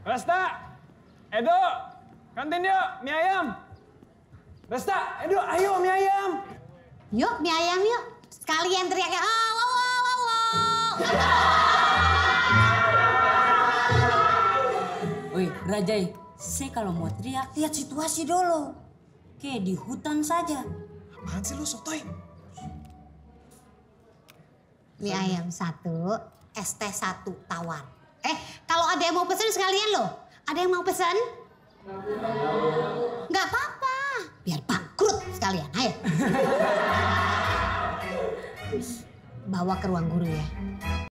Resta, Edo, kantin yuk, mie ayam. Resta, Edo, ayo mie ayam. Yuk, mie ayam yuk. Sekalian teriaknya, wow, wow, wow, wow. Woi, Rajai, saya kalau mau teriak, lihat situasi dulu. Kayak di hutan saja. Apaan sih lu, sotoy? Mie ayam 1, es teh 1 tawar. Kalau ada yang mau pesen sekalian loh. Ada yang mau pesen? Nggak apa-apa. Biar bangkrut sekalian, ayo. Bawa ke ruang guru ya.